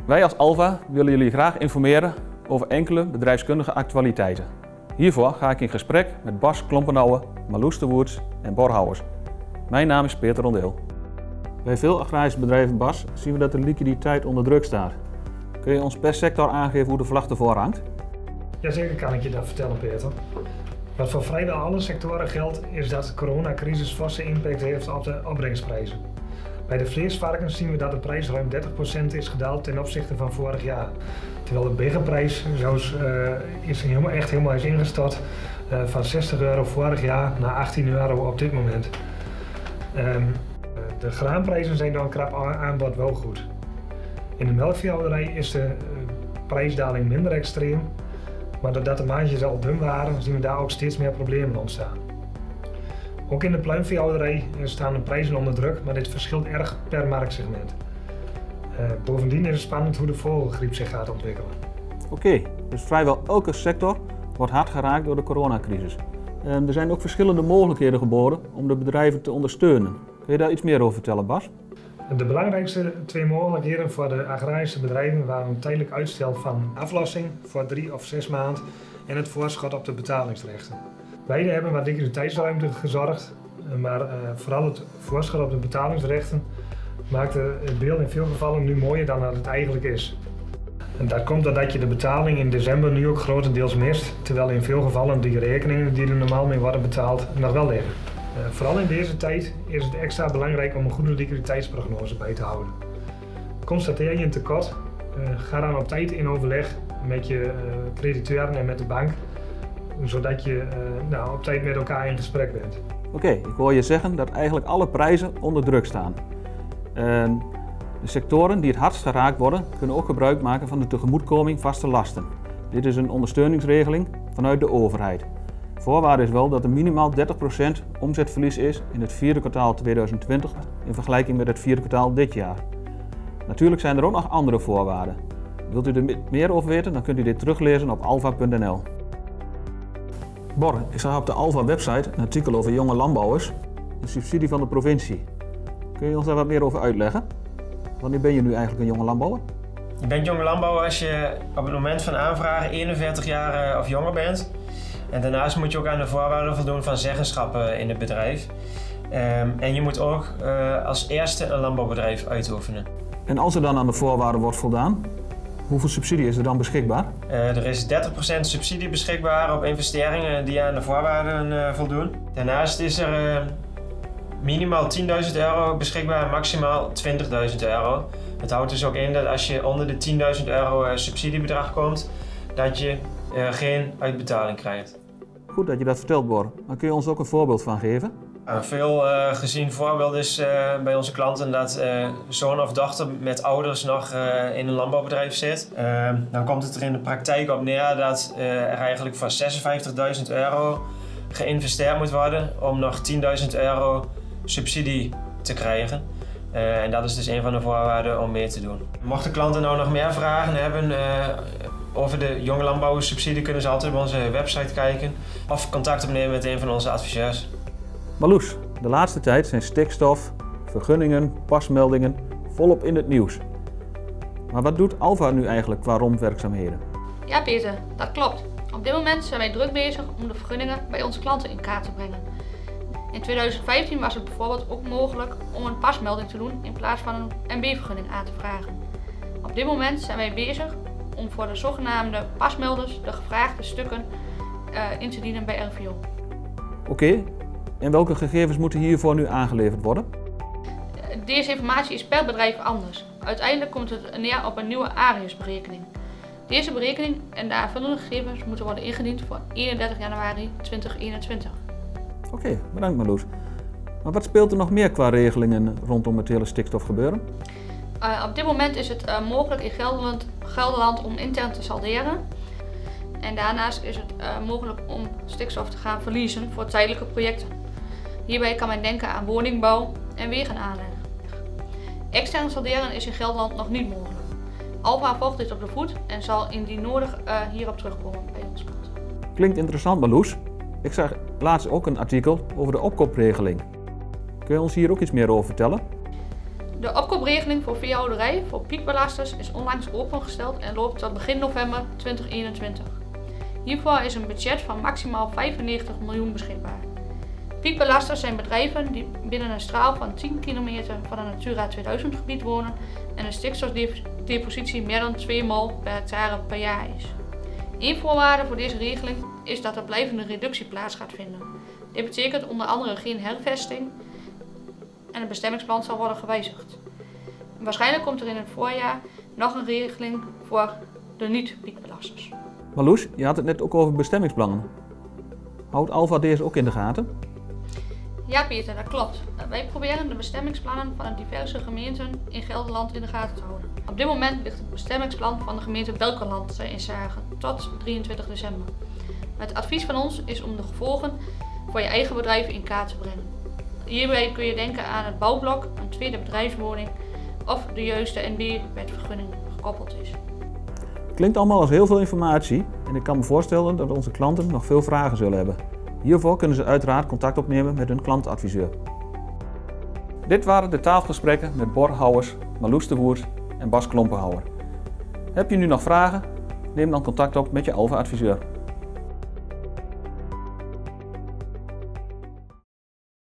Wij als Alva willen jullie graag informeren over enkele bedrijfskundige actualiteiten. Hiervoor ga ik in gesprek met Bas Klompenouwe, Marloes de Woerts en Bor Houwers. Mijn naam is Peter Rondeel. Bij veel agrarische bedrijven, Bas, zien we dat de liquiditeit onder druk staat. Kun je ons per sector aangeven hoe de vlag ervoor hangt? Jazeker kan ik je dat vertellen, Peter. Wat voor vrijwel alle sectoren geldt, is dat de coronacrisis forse impact heeft op de opbrengsprijzen. Bij de vleesvarkens zien we dat de prijs ruim 30% is gedaald ten opzichte van vorig jaar. Terwijl de biggenprijs echt helemaal is ingestort van €60 vorig jaar naar €18 op dit moment. De graanprijzen zijn door een krap aanbod wel goed. In de melkveehouderij is de prijsdaling minder extreem, maar doordat de marges al dun waren, zien we daar ook steeds meer problemen ontstaan. Ook in de pluimveehouderij staan de prijzen onder druk, maar dit verschilt erg per marktsegment. Bovendien is het spannend hoe de vogelgriep zich gaat ontwikkelen. Oké, dus vrijwel elke sector wordt hard geraakt door de coronacrisis. Er zijn ook verschillende mogelijkheden geboden om de bedrijven te ondersteunen. Kun je daar iets meer over vertellen, Bas? De belangrijkste twee mogelijkheden voor de agrarische bedrijven waren een tijdelijk uitstel van aflossing voor 3 of 6 maanden en het voorschot op de betalingsrechten. Beide hebben wat liquiditeitsruimte gezorgd, maar vooral het voorschot op de betalingsrechten maakte het beeld in veel gevallen nu mooier dan dat het eigenlijk is. En dat komt doordat je de betaling in december nu ook grotendeels mist, terwijl in veel gevallen die rekeningen die er normaal mee worden betaald nog wel liggen. Vooral in deze tijd is het extra belangrijk om een goede liquiditeitsprognose bij te houden. Constateer je een tekort, ga dan op tijd in overleg met je crediteuren en met de bank, zodat je op tijd met elkaar in gesprek bent. Oké, ik hoor je zeggen dat eigenlijk alle prijzen onder druk staan. De sectoren die het hardst geraakt worden, kunnen ook gebruik maken van de tegemoetkoming vaste lasten. Dit is een ondersteuningsregeling vanuit de overheid. Voorwaarde is wel dat er minimaal 30% omzetverlies is in het vierde kwartaal 2020 in vergelijking met het vierde kwartaal dit jaar. Natuurlijk zijn er ook nog andere voorwaarden. Wilt u er meer over weten, dan kunt u dit teruglezen op alva.nl. Bor, ik zag op de Alva website een artikel over jonge landbouwers, een subsidie van de provincie. Kun je ons daar wat meer over uitleggen? Wanneer ben je nu eigenlijk een jonge landbouwer? Je bent jonge landbouwer als je op het moment van aanvragen 41 jaar of jonger bent. En daarnaast moet je ook aan de voorwaarden voldoen van zeggenschap in het bedrijf. En je moet ook als eerste een landbouwbedrijf uitoefenen. En als er dan aan de voorwaarden wordt voldaan, hoeveel subsidie is er dan beschikbaar? Er is 30% subsidie beschikbaar op investeringen die aan de voorwaarden voldoen. Daarnaast is er minimaal €10.000 beschikbaar en maximaal €20.000. Het houdt dus ook in dat als je onder de €10.000 subsidiebedrag komt, dat je geen uitbetaling krijgt. Goed dat je dat vertelt, Bor. Maar kun je ons ook een voorbeeld van geven? Een veel gezien voorbeeld is bij onze klanten dat zoon of dochter met ouders nog in een landbouwbedrijf zit. Dan komt het er in de praktijk op neer dat er eigenlijk voor €56.000 geïnvesteerd moet worden om nog €10.000 subsidie te krijgen. En dat is dus een van de voorwaarden om mee te doen. Mochten klanten nou nog meer vragen hebben over de jonge landbouwersubsidie, kunnen ze altijd op onze website kijken of contact opnemen met een van onze adviseurs. Marloes, de laatste tijd zijn stikstof, vergunningen, pasmeldingen volop in het nieuws. Maar wat doet Alva nu eigenlijk qua rondwerkzaamheden? Ja Peter, dat klopt. Op dit moment zijn wij druk bezig om de vergunningen bij onze klanten in kaart te brengen. In 2015 was het bijvoorbeeld ook mogelijk om een pasmelding te doen in plaats van een MB-vergunning aan te vragen. Op dit moment zijn wij bezig om voor de zogenaamde pasmelders de gevraagde stukken in te dienen bij RVO. Oké, en welke gegevens moeten hiervoor nu aangeleverd worden? Deze informatie is per bedrijf anders. Uiteindelijk komt het neer op een nieuwe Arius-berekening. Deze berekening en de aanvullende gegevens moeten worden ingediend voor 31 januari 2021. Oké, bedankt Marloes. Maar wat speelt er nog meer qua regelingen rondom het hele stikstofgebeuren? Op dit moment is het mogelijk in Gelderland om intern te salderen. En daarnaast is het mogelijk om stikstof te gaan verliezen voor tijdelijke projecten. Hierbij kan men denken aan woningbouw en wegenaanleg. Extern salderen is in Gelderland nog niet mogelijk. Alva volgt dit op de voet en zal indien nodig hierop terugkomen bij onze klant. Klinkt interessant Marloes. Ik zag laatst ook een artikel over de opkoopregeling. Kun je ons hier ook iets meer over vertellen? De opkoopregeling voor veehouderij voor piekbelasters is onlangs opengesteld en loopt tot begin november 2021. Hiervoor is een budget van maximaal 95 miljoen beschikbaar. Piekbelasters zijn bedrijven die binnen een straal van 10 kilometer van een Natura 2000 gebied wonen en een stikstofdepositie meer dan 2 mol per hectare per jaar is. Eén voorwaarde voor deze regeling is dat er blijvende reductie plaats gaat vinden. Dit betekent onder andere geen hervesting en het bestemmingsplan zal worden gewijzigd. En waarschijnlijk komt er in het voorjaar nog een regeling voor de niet-piekbelasters. Marloes, je had het net ook over bestemmingsplannen. Houdt Alfa deze ook in de gaten? Ja Peter, dat klopt. Wij proberen de bestemmingsplannen van de diverse gemeenten in Gelderland in de gaten te houden. Op dit moment ligt het bestemmingsplan van de gemeente Belkerland in Zagen tot 23 december. Het advies van ons is om de gevolgen voor je eigen bedrijf in kaart te brengen. Hierbij kun je denken aan het bouwblok, een tweede bedrijfswoning of de juiste NB-wetvergunning gekoppeld is. Klinkt allemaal als heel veel informatie en ik kan me voorstellen dat onze klanten nog veel vragen zullen hebben. Hiervoor kunnen ze uiteraard contact opnemen met hun klantadviseur. Dit waren de tafelgesprekken met Bor Houwers, Marloes de Woert en Bas Klompenhouwer. Heb je nu nog vragen? Neem dan contact op met je Alfa-adviseur.